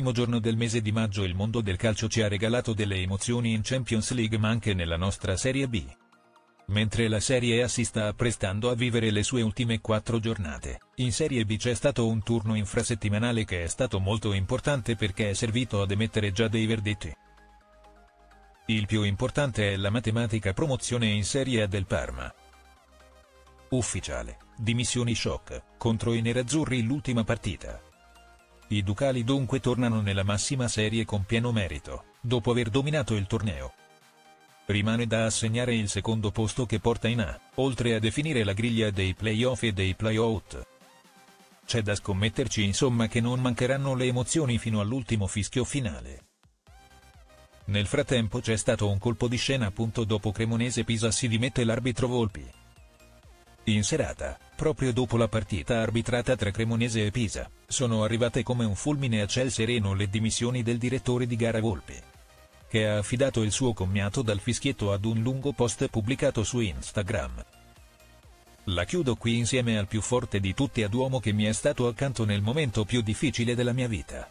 primo giorno del mese di maggio il mondo del calcio ci ha regalato delle emozioni in Champions League ma anche nella nostra Serie B. Mentre la Serie A si sta apprestando a vivere le sue ultime 4 giornate, in Serie B c'è stato un turno infrasettimanale che è stato molto importante perché è servito ad emettere già dei verdetti. Il più importante è la matematica promozione in Serie A del Parma. Ufficiale, dimissioni shock, contro i nerazzurri l'ultima partita. I Ducali dunque tornano nella massima serie con pieno merito, dopo aver dominato il torneo. Rimane da assegnare il secondo posto che porta in A, oltre a definire la griglia dei play-off e dei play-out. C'è da scommetterci insomma che non mancheranno le emozioni fino all'ultimo fischio finale. Nel frattempo c'è stato un colpo di scena appunto dopo Cremonese-Pisa si dimette l'arbitro Volpi. In serata, proprio dopo la partita arbitrata tra Cremonese e Pisa, sono arrivate come un fulmine a ciel sereno le dimissioni del direttore di gara Volpi, che ha affidato il suo commiato dal fischietto ad un lungo post pubblicato su Instagram. La chiudo qui insieme al più forte di tutti ad uomo che mi è stato accanto nel momento più difficile della mia vita.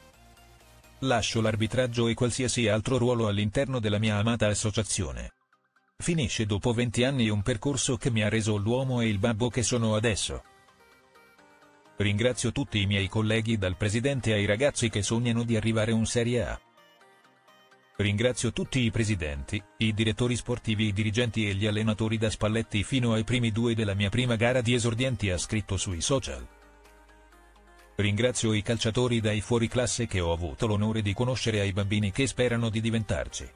Lascio l'arbitraggio e qualsiasi altro ruolo all'interno della mia amata associazione. Finisce dopo 20 anni un percorso che mi ha reso l'uomo e il babbo che sono adesso. Ringrazio tutti i miei colleghi dal presidente ai ragazzi che sognano di arrivare in Serie A. Ringrazio tutti i presidenti, i direttori sportivi, i dirigenti e gli allenatori da Spalletti fino ai primi 2 della mia prima gara di esordienti ha scritto sui social. Ringrazio i calciatori dai fuoriclasse che ho avuto l'onore di conoscere ai bambini che sperano di diventarci.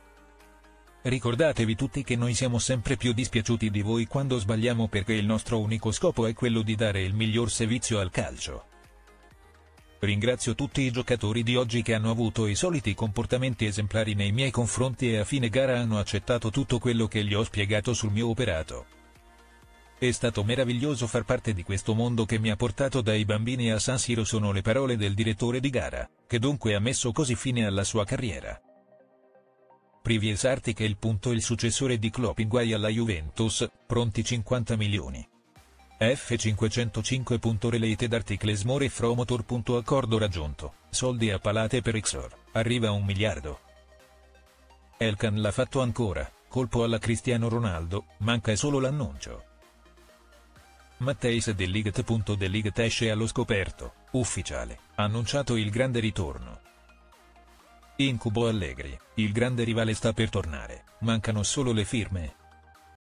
Ricordatevi tutti che noi siamo sempre più dispiaciuti di voi quando sbagliamo perché il nostro unico scopo è quello di dare il miglior servizio al calcio. Ringrazio tutti i giocatori di oggi che hanno avuto i soliti comportamenti esemplari nei miei confronti e a fine gara hanno accettato tutto quello che gli ho spiegato sul mio operato. È stato meraviglioso far parte di questo mondo che mi ha portato dai bambini a San Siro sono le parole del direttore di gara, che dunque ha messo così fine alla sua carriera. Priviesarti che il successore di Klopp in guai alla Juventus, pronti 50 milioni. F505. Related articles more from motor. Accordo raggiunto, soldi a palate per Exor, arriva 1 miliardo. Elkan l'ha fatto ancora, colpo alla Cristiano Ronaldo, manca solo l'annuncio. Matthijs de Ligt. De Ligt esce allo scoperto, ufficiale, annunciato il grande ritorno. Incubo Allegri, il grande rivale sta per tornare, mancano solo le firme.